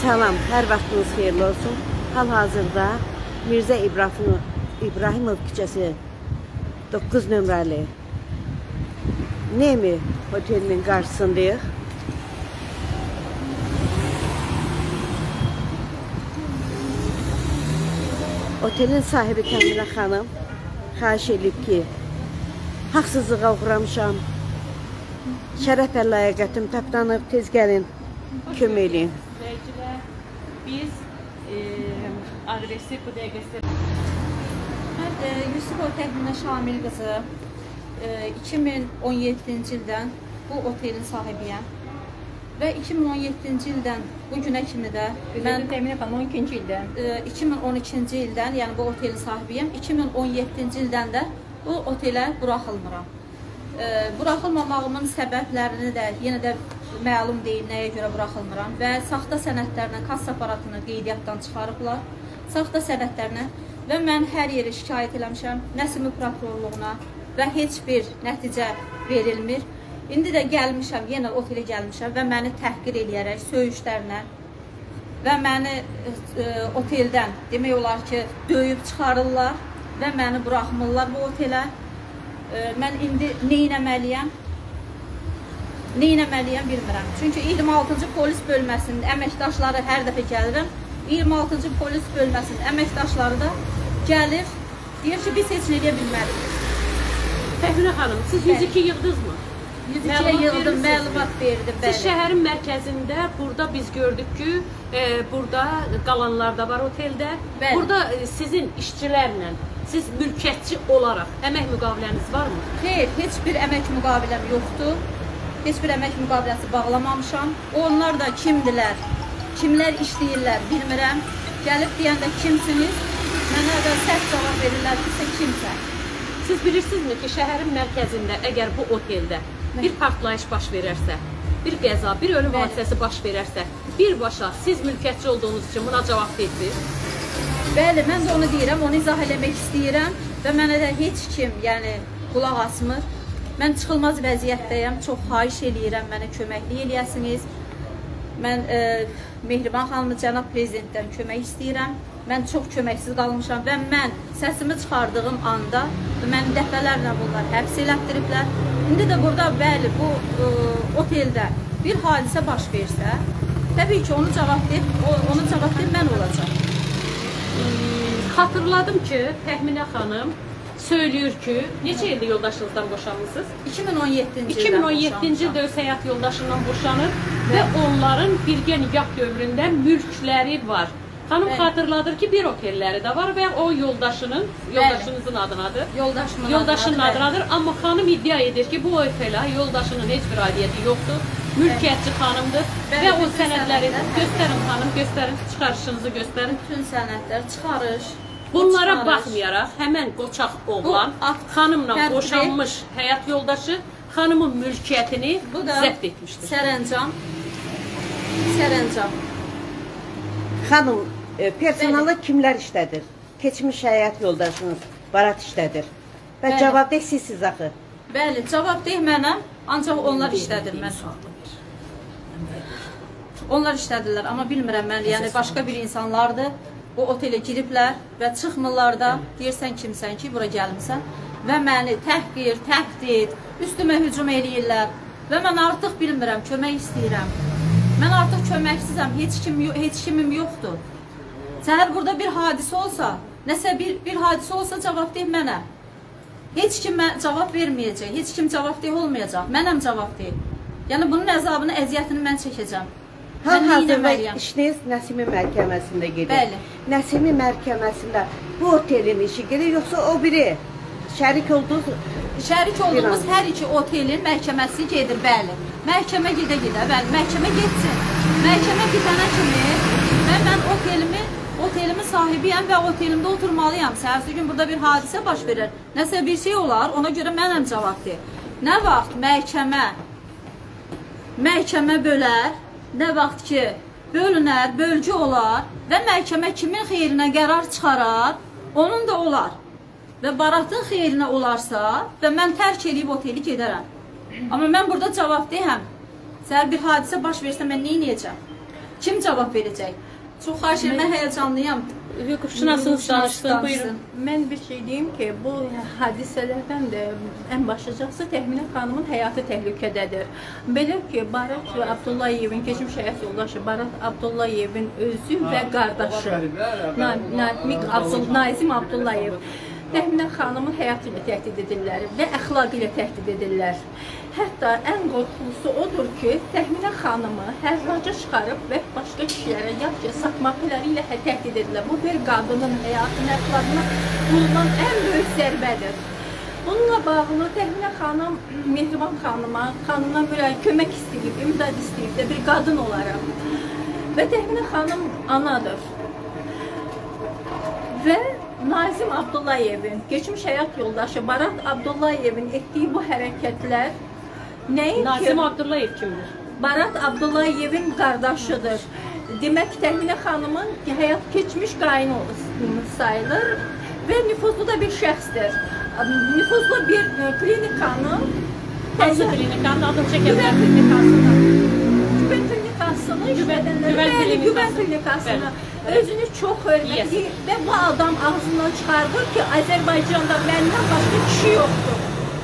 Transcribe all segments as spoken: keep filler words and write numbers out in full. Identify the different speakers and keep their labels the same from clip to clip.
Speaker 1: Salam, hər vaxtınız xeyirli olsun. Hal-hazırda Mirzə İbrahim, İbrahimov küçəsi doqquz nömrəli Nemi otelinin qarşısındayıq. Otelin sahibi Təminə xanım xahiş edib ki, haqsızlığa uğramışam, şərəf və layiqətim tapdanıb, tez gəlin, kömək eləyin.
Speaker 2: Biz e, adresi bu dəqiqəsi.
Speaker 3: Mən e, Yusifov Təminə Şamil qızı e, iki min on yeddinci ildən bu otelin sahibiyəm və iki min on yeddinci ildən bu günə kimi də mən
Speaker 2: Təminə xanım on ikinci ildən
Speaker 3: e, iki min on ikinci ildən, yəni bu otelin sahibiyəm. iki min on yeddinci ildən də bu otelə buraxılmıram. E, buraxılmamağımın səbəblərini də yenə də məlum deyil, nəyə görə buraxılmıram və saxta sənədlərlə kassa aparatını qeydiyyatdan çıxarıblar. Saxta sənədlərlə və mən hər yeri şikayət eləmişəm Nəsimi prokurorluğuna və heç bir nəticə verilmir. İndi də gəlmişəm, yenə otelə gəlmişəm və məni təhqir eləyərək söyüşlərlə və məni e, oteldən demək olar ki, döyüb çıxarırlar və məni buraxmırlar bu otelə. E, mən indi neynəməliyəm? Neynəməliyəm bilmirəm. Çünki iyirmi altıncı polis bölməsinin əməkdaşları hər dəfə gəlirəm. iyirmi altıncı polis bölməsinin əməkdaşları da gəlir, deyir ki, biz heç nə edə bilmərik.
Speaker 2: Təminə xanım, siz yüz iki yıldınızmı?
Speaker 3: yüz ikiyə yıldım, məlumat verdim.
Speaker 2: Siz şəhərin mərkəzində, burada biz gördük ki, e, burada qalanlar da var oteldə. Bəli. Burada e, sizin işçilərlə, siz mülkiyyətçi olaraq əmək müqaviləniz varmı?
Speaker 3: Xeyr, heç bir əmək müqaviləm yoxdur. Heç bir əmək müqaviləsi bağlamamışam. Onlar da kimdilər, kimlər işləyirlər bilmirəm. Gəlib deyəndə kimsiniz? Mənə də sərt cavab verirlər ki, kimsə.
Speaker 2: Siz bilirsinizmi ki, şəhərin mərkəzində əgər bu oteldə bir partlayış baş verərsə, bir qəza, bir ölüm hadisəsi baş verərsə, birbaşa siz mülkiyyətçi olduğunuz üçün buna cavab verirsiniz?
Speaker 3: Bəli, mən də onu deyirəm, onu izah eləmək istəyirəm və mənə də heç kim, yəni qulaq asmır. Mən çıxılmaz vəziyyətdəyəm, çox xahiş eləyirəm, mənə köməklik eləyəsiniz. Mən e, Mehriban xanımı cənab prezidentdən kömək istəyirəm. Mən çox köməksiz qalmışam və mən səsimi çıxardığım anda məni dəfələrlə bunlar həbs elətdiriblər. İndi də burada, bəli, bu e, oteldə bir hadisə baş versə, təbii ki, onu cavabdeh, onu cavabdeh mən olacaq.
Speaker 2: Xatırladım ki, Təminə xanım söylüyor ki, neçə ildə yoldaşınızdan boşanmışsınız?
Speaker 3: iki min on yeddinci ildən
Speaker 2: iki min on yeddinci ildə öz həyat yoldaşından boşanır və onların birgə nikah dövründə mülkləri var. Xanım Bəli. Xatırladır ki, bir otelləri də var və o yoldaşının, yoldaşınızın adınadır.
Speaker 3: Yoldaşımın
Speaker 2: Yoldaşının
Speaker 3: adınadır.
Speaker 2: adınadır. Amma xanım iddia edir ki, bu otelə yoldaşının heç bir aidiyyəti yoxdur. Mülkiyyətçi xanımdır və o sənədləri göstərin xanım, göstərin, çıxarışınızı göstərin.
Speaker 3: Bütün sənədlər çıxarış.
Speaker 2: Bunlara baxmayaraq, həmən qoçaq oğlan, xanımla boşanmış həyat yoldaşı xanımın mülkiyyətini zəbt etmişdir.
Speaker 3: Sərəncam. Sərəncam.
Speaker 1: Xanım, e, personalda kimlər işlədir? Keçmiş həyat yoldaşınız barat işlədir. Və
Speaker 3: Bəli.
Speaker 1: cavabdeh sizsiz axı.
Speaker 3: Bəli, cavabdeh mənəm, ancaq onlar işlədir mən. Onlar işlədirlər, amma bilmirəm mən, yəni başqa bir insanlardır. Bu otelə giriblər və çıxmırlar da, deyirsən kimsən ki, bura gəlmirsən və məni təhqir, təhdid, üstümə hücum eləyirlər və mən artıq bilmirəm, kömək istəyirəm. Mən artıq köməksizəm, heç, kim, heç kimim yoxdur. Səhər burada bir hadisə olsa, nəsə bir, bir hadisə olsa cavabdeh mənəm. Heç kim cavab verməyəcək, heç kim cavabdeh olmayacaq, mənəm cavabdeh. Yəni bunun əzabını, əziyyətini mən çəkəcəm.
Speaker 1: Hal-hazırda işiniz Nəsimi məhkəməsində gedir.
Speaker 3: Bəli.
Speaker 1: Nəsimi məhkəməsində bu otelin işi gedir, yoxsa o biri şərik olduğunuz?
Speaker 3: Şərik olduğumuz hər iki otelin məhkəməsi gedir, bəli. Məhkəmə gedə-gedə, bəli, məhkəmə getsin. Məhkəmə bitənə kimi və mən otelimi, otelimin sahibiyəm və otelimdə oturmalıyam. Səhərsi gün burada bir hadisə baş verir. Nəsə bir şey olar, ona görə mənəm cavabdeh. Nə vaxt məhkəmə, məhkəmə bölər, nə vaxt ki, bölünər, bölgü olar və məhkəmə kimin xeyrinə qərar çıxarar, onun da olar. Və baratın xeyrinə olarsa və mən tərk edib oteli gedərəm. Amma mən burada cavabdehəm. Səhər bir hadisə baş versə mən nə edəcəm? Kim cavab verəcək? Çox xahiş edirəm, mən həyəcanlıyam.
Speaker 2: Hüquqşünasınız danışsın, buyurun.
Speaker 4: Mən bir şey deyim ki, bu hadisələrdən də ən başlıcası Təxminə xanımın həyatı təhlükədədir. Belə ki, Barat Abdullayevin, keçmiş həyat yoldaşı Barat Abdullayevin özü və qardaşı Namiq Nazim Abdullayev Təxminə xanımın həyatı ilə təhdid edirlər və əxlaqı ilə təhdid edirlər. Hətta ən qorxulusu odur ki, Təxminə xanımı hərraca çıxarıb və başqa kişilərə yaxşı satmaqları ilə təhdid edirlər. Bu bir qadının həyatının əxlaqına bulunan ən böyük zərbədir. Bununla bağlı Təxminə xanım Mehriban xanıma, xanımdan bir kömək istəyib, imdad istəyib də bir qadın olaraq. Və Təxminə xanım anadır. Və Nazim Abdullayevin, geçmiş həyat yoldaşı Barat Abdullayevin etdiyi bu hərəkətlər nəyin ki?
Speaker 2: Nazim Abdullayev kimdir?
Speaker 4: Barat Abdullayevin qardaşıdır. Demək, Təxminə xanımın həyat keçmiş qayını sayılır və nüfuzlu da bir şəxsdir. Nüfuzlu bir klinikanın
Speaker 2: Hansı klinikanın adını çəkə
Speaker 4: Güvən klinikasını Güvən klinikasını Güvən klinikasını özünü çox hörmətli və bu adam ağzından çıxardır ki, Azərbaycanda məndən başqa kişi yoxdur.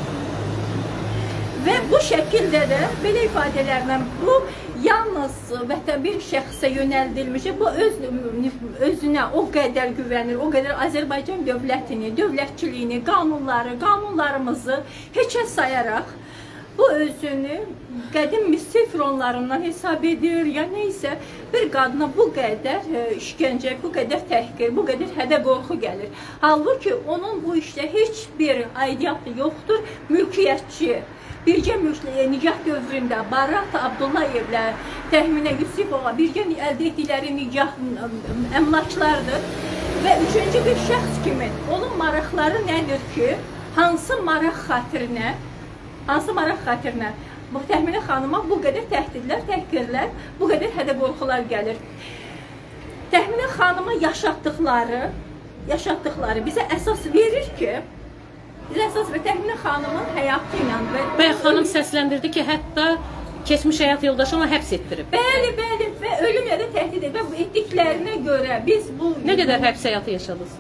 Speaker 4: Və bu şəkildə də belə ifadələrlə bu yalnız vətən bir şəxsə yönəldilmiş, bu öz, özünə o qədər güvənir, o qədər Azərbaycan dövlətini, dövlətçiliyini, qanunları, qanunlarımızı heçə sayaraq bu özünü qədim misifronlarından hesab edir, ya neysə bir qadına bu qədər işgəncə, bu qədər təhqir, bu qədər hədə qorxu gəlir. Halbuki onun bu işdə heç bir aidiyyatı yoxdur, mülkiyyətçi. Birgə Nigah dövründə Barat Abdullayevlə Təxminə Yusifova birgə əldə etdikləri nigah əmlaklardır və üçüncü bir şəxs kimi onun maraqları nədir ki, hansı maraq xatirinə, hansı maraq xatirinə bu Təxminə xanıma bu qədər təhdidlər, təhqirlər, bu qədər hədə qorxular gəlir. Təxminə xanıma yaşatdıqları, yaşatdıqları bizə əsas verir ki, bizə əsas və Təxminə xanımın həyatı ilə və...
Speaker 2: Bəy xanım səsləndirdi ki, hətta keçmiş həyat yoldaşı onu həbs etdirib.
Speaker 4: Bəli, bəli və ölümlə də təhdid edir və bu etdiklərinə görə biz bu...
Speaker 2: Nə qədər həbs həyatı yaşadınız?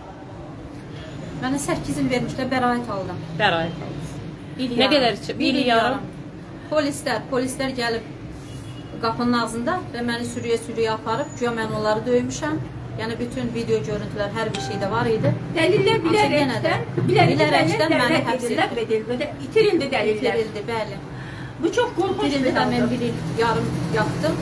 Speaker 3: Mənə səkkiz il vermişlər, bəraət aldım.
Speaker 2: Bəraət aldınız. Nə qədər? Bir il yarım.
Speaker 3: Polislər, polislər gəlib qapının ağzında və məni sürüyə-sürüyə aparıb, güya mən onları döymüşəm. Yəni bütün video görüntülər, hər bir şeydə var idi.
Speaker 4: Dəlillər bilərəkdən,
Speaker 3: bilərəkdən məni həbs
Speaker 4: edildi. İtirildi dəlillər.
Speaker 3: İtirildi, bəli.
Speaker 4: Bu çox qorxunç bir haldır.
Speaker 3: Mən bir il yarım yaptım.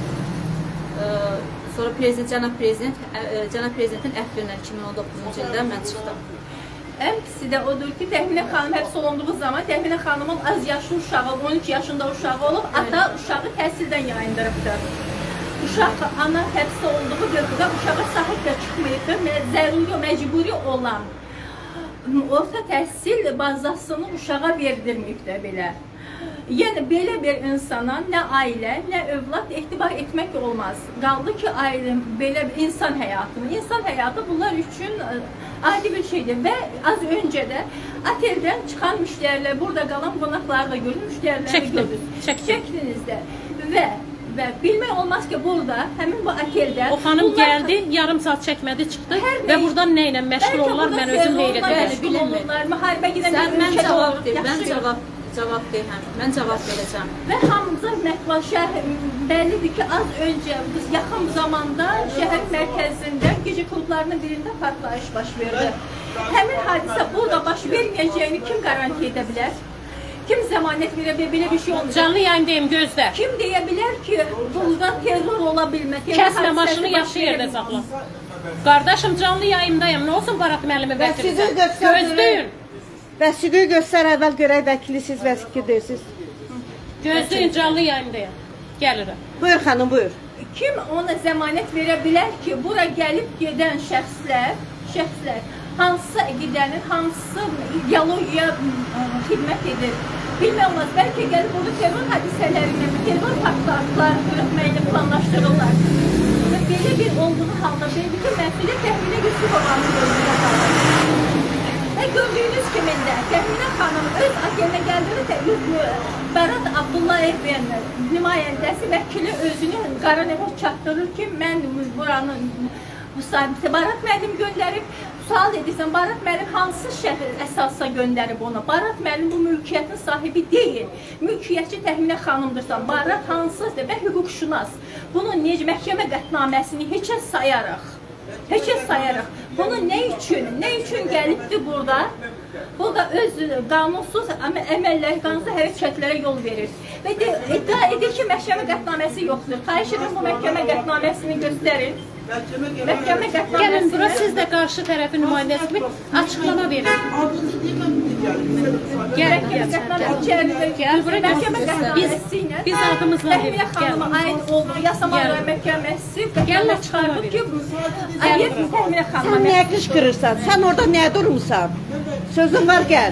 Speaker 3: Sonra prezident, cənab prezident, cənab prezidentin əfvinə iki min on doqquzuncu ildə mən çıxdım.
Speaker 4: Ən pisi də odur ki, Təxminə xanım həbs olunduğu zaman Təxminə xanımın az yaşlı uşağı, on üç yaşında uşağı olub, ata uşağı təhsildən yayındırıbdır. Uşaq ana həbs olduğu dövrdə uşağa sahib də çıxmayıbdır, zəruri, məcburi olan orta təhsil bazasını uşağa verdirməyib də belə. Yəni, belə bir insana nə ailə, nə övlad etibar etmək olmaz. Qaldı ki, ailə, belə bir insan həyatını, insan həyatı bunlar üçün adi bir şeydir və az öncə də oteldən çıxan müştərilər, burada qalan qonaqları da görün, müştəriləri görün, çəkdiniz də və və bilmək olmaz ki, burada, həmin bu oteldə...
Speaker 2: O xanım gəldi, yarım saat çəkmədi, çıxdı və buradan nə ilə məşğul olurlar, mən özüm heyrətə
Speaker 4: məşğul olurlar, müharibə gedən bir ölkədə olur.
Speaker 3: Mən cavab deyəm, mən cavab verəcəm.
Speaker 4: Və hamıza mətbuat şəhər bəllidir ki, az öncə, yaxın zamanda şəhər mərkəzində gecə klublarının birində partlayış baş verdi. Həmin hadisə burada baş verməyəcəyini kim qaranti edə bilər? Kim zəmanət verə bilər, belə bir şey olmayacaq.
Speaker 2: Canlı yayındayım, gözlə.
Speaker 4: Kim deyə bilər ki, burada terror ola bilmə.
Speaker 2: Kəsmə, maşını yaxşı yerdə saxla. Qardaşım, canlı yayındayım, nə olsun Barat müəllimi vəkilsən? Gözləyin.
Speaker 1: Vəsiqi göstər, əvvəl görək vəkili siz vəsiqi deyirsiniz.
Speaker 2: Gözləyin, canlı yayındayım. Gəlirəm.
Speaker 1: Buyur xanım, buyur.
Speaker 4: Kim ona zəmanət verə bilər ki, bura gəlib gedən şəxslər, şəxslər, hansı gidənin, hansı ideologiyaya xidmət edir. Bilmək olmaz, bəlkə gəlib onu terror hadisələrində, terror faktlarını yürütməklə planlaşdırırlar. Və belə bir olduğu halda, bütün məsuliyyət Təxminə Yusifovanın gözünə qalır. Və gördüyünüz kimi də Təminə xanım öz otelinə gəldiyi Bərat Abdullayevin nümayəndəsi vəkili özünü Qaraneva çatdırır ki, mən buranın müsahibisi Barat müəllim göndərib. Sual edirsən, Barat müəllim hansı şəhər əsasla göndərib onu? Barat müəllim bu mülkiyyətin sahibi deyil. Mülkiyyətçi Təminə xanımdırsan, Barat hansıdır və hüquqşünas. Bunu necə məhkəmə qətnaməsini heçə sayarıq. Heçə sayarıq. Bunu nə üçün, nə üçün gəlibdir burada? Bu da öz qanunsuz əməllər, qanunsuz hərəkətlərə yol verir. Və de, iddia edir ki, məhkəmə qətnaməsi yoxdur. Xahiş edirəm bu məhkəmə qətnaməsini göstərin. Məhkəmə qətnaməsini.
Speaker 2: Gəlin, bura siz də qarşı tərəfin nümayəndəsi kimi açıqlama verin. Gəlin, gəlin.
Speaker 4: Məhkəmə qətnaməsi ilə
Speaker 2: biz adımızla verin.
Speaker 4: Təminə xanıma aid olduğu Yasamal rayon məhkəməsi qətnamə çıxarıb ki, Əliyev Təminə xanıma.
Speaker 1: Sən nəyə qışqırırsan? Sən orada nəyə durmuşsan? Sözün var, gəl.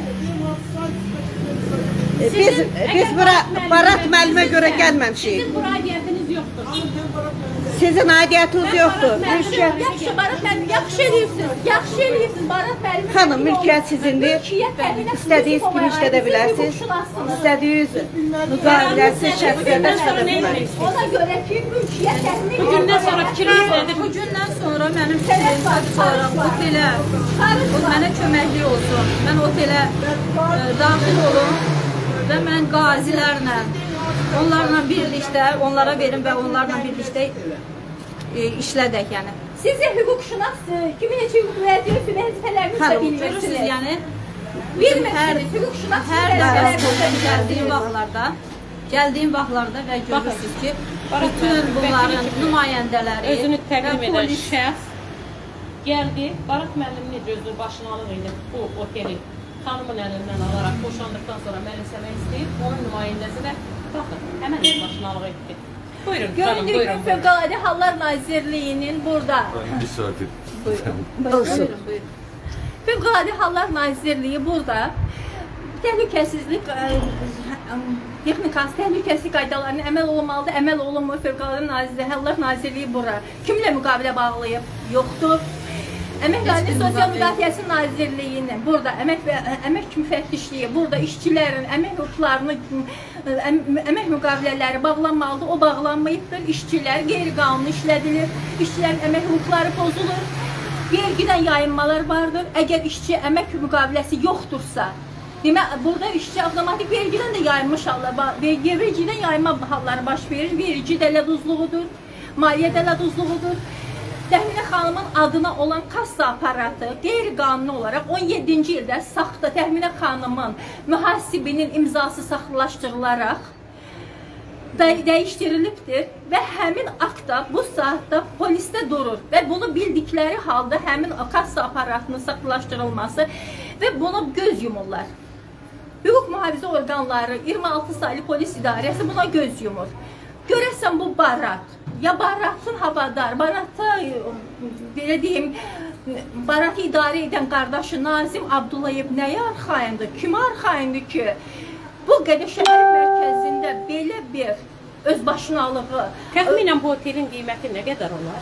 Speaker 1: Biz, biz bura Barat müəllimə görə gəlməmişik.
Speaker 2: Sizin bura aidiyyətiniz yoxdur.
Speaker 1: Sizin aidiyyətiniz yoxdur.
Speaker 4: Yaxşı, Barat müəllim, yaxşı edirsiniz. Yaxşı edirsiniz, Barat müəllim.
Speaker 1: Xanım, mülkiyyət sizindir. İstədiyiniz kimi işlədə bilərsiniz. İstədiyiniz müqaviləsi şəxslərlə işlədə bilərsiniz.
Speaker 4: Ona görə ki, mülkiyyət təmin
Speaker 2: Bugündən sonra fikriniz nədir?
Speaker 3: Bugündən sonra mənim fikrim olaraq otelə, mənə köməkli olsun. Mən otelə daxil olum və mən qazilərlə, onlarla birlikdə, onlara verim və onlarla birlikdə işlədək, yəni.
Speaker 4: Siz də hüquqşünas kimi necə hüquq vəzifələrinizi də bilmirsiniz.
Speaker 3: Yəni,
Speaker 4: bilmirsiniz, hüquqşünas
Speaker 3: hər dəfə gəldiyim vaxtlarda, gəldiyim vaxtlarda və görürsünüz ki, bütün bunların nümayəndələri
Speaker 2: özünü təqdim edən şəxs gəldi, Barat müəllim necə özünü başına alır idi bu oteli xanımın əlindən alaraq boşandıqdan sonra mənimsəmək istəyib, onun nümayəndəsi də baxın, həmən öz başına alıq etdi. Buyurun, xanım, buyurun.
Speaker 4: Fövqəladə Hallar Nazirliyinin burada.
Speaker 1: Olsun.
Speaker 4: Fövqəladə Hallar Nazirliyi burada təhlükəsizlik texnikası, təhlükəsizlik qaydalarına əməl olunmalıdır, əməl olunmur. Fövqəladə Nazirliyi, Hallar Nazirliyi bura kimlə müqavilə bağlayıb? Yoxdur. Əmək və Sosial Müdafiəsi Nazirliyinin burada əmək və əmək müfəttişliyi, burada işçilərin əmək hüquqlarını, əmək müqavilələri bağlanmalıdır, o bağlanmayıbdır. İşçilər qeyri-qanuni işlədilir, işçilərin əmək hüquqları pozulur, vergidən yayınmalar vardır. Əgər işçi əmək müqaviləsi yoxdursa, demək, burada işçi avtomatik vergidən də yayınmış hallar, vergidən yayınma halları baş verir, vergi dələduzluğudur, maliyyə dələduzluğudur. Təminə xanımın adına olan kassa aparatı qeyri-qanuni olaraq on yeddinci ildə saxta Təminə xanımın mühasibinin imzası saxtalaşdırılaraq dəyişdirilibdir və həmin akta bu saatda polisdə durur və bunu bildikləri halda həmin kassa aparatının saxtalaşdırılması və buna göz yumurlar. Hüquq mühafizə orqanları iyirmi altı saylı polis idarəsi buna göz yumur. Görəsən bu Barat, ya Baratın havadar, Baratı, belə deyim, Baratı idarə edən qardaşı Nazim Abdullayev nəyə arxayındır, kimə arxayındır ki, bu qədər şəhər mərkəzində belə bir özbaşınalığı...
Speaker 2: Təxminən bu otelin qiyməti nə qədər olar?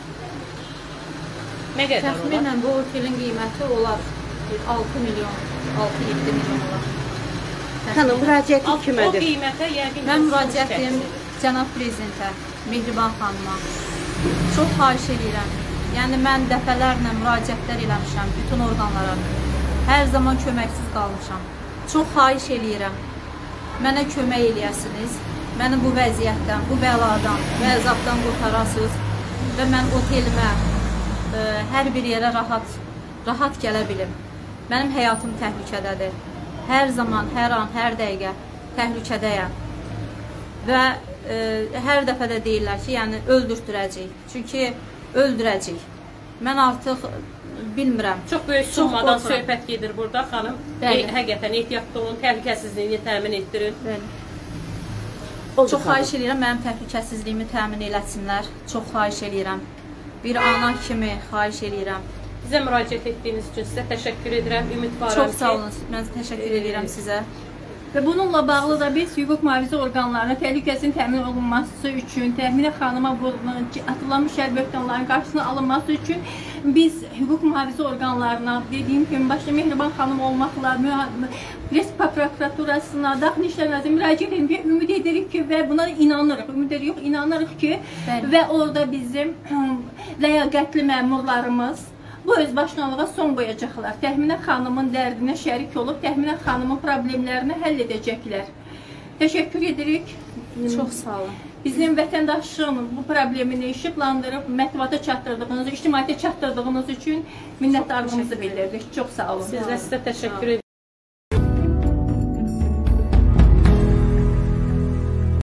Speaker 2: Nə qədər olar?
Speaker 3: Təxminən bu otelin qiyməti olar altı milyon, altı yeddi milyon olar.
Speaker 1: Xanım, müraciəti
Speaker 2: O
Speaker 1: kimədir?
Speaker 2: qiymətə yəqin...
Speaker 3: Mən müraciətim Cənab Prezidentə, Mehriban xanıma çox xahiş edirəm. Yəni, mən dəfələrlə müraciətlər eləmişəm bütün orqanlara. Hər zaman köməksiz qalmışam. Çox xahiş edirəm. Mənə kömək eləyəsiniz. Məni bu vəziyyətdən, bu bəladan və əzabdan qurtarasınız və mən otelimə, ə, hər bir yerə rahat, rahat gələ bilim. Mənim həyatım təhlükədədir. Hər zaman, hər an, hər dəqiqə təhlükədəyəm. Və ə, hər dəfə də deyirlər ki, yəni öldürtürəcək. Çünki öldürəcək. Mən artıq bilmirəm.
Speaker 2: Çox böyük summadan söhbət gedir burada, xanım.
Speaker 3: Bəli.
Speaker 2: Həqiqətən ehtiyatlı olun, təhlükəsizliyini təmin etdirin.
Speaker 3: Bəli. Çox xahiş edirəm, mənim təhlükəsizliyimi təmin eləsinlər. Çox xahiş edirəm. Bir ana kimi xahiş edirəm.
Speaker 2: Bizə müraciət etdiyiniz üçün sizə təşəkkür edirəm, ümidvaram ki...
Speaker 3: Çox sağ olun, mən təşəkkür edirəm sizə.
Speaker 4: Və bununla bağlı da biz hüquq mühafizə orqanlarına təhlükəsinin təmin olunması üçün, təxminə xanıma atılmış şər böhtanların qarşısının alınması üçün biz hüquq mühafizə orqanlarına, dediyim kimi, başta Mehriban xanım olmaqla, Respublika prokuraturasına, Daxili İşlər Nazirliyinə müraciət edirik, ümid edirik ki, və buna inanırıq, ümid edirik, yox, inanırıq ki, bəli. Və orada bizim ləyaqətli məmurlarımız bu özbaşınalığa son qoyacaqlar. Təxminə xanımın dərdinə şərik olub, Təxminə xanımın problemlərini həll edəcəklər. Təşəkkür edirik.
Speaker 3: Çox sağ olun.
Speaker 4: Bizim vətəndaşın bu problemini işıqlandırıb, mətbuata çatdırdığınız, ictimaiyyətə çatdırdığınız üçün minnətdarlığımızı bildiririk. Çox sağ olun.
Speaker 2: Sizə sizə təşəkkür edirik.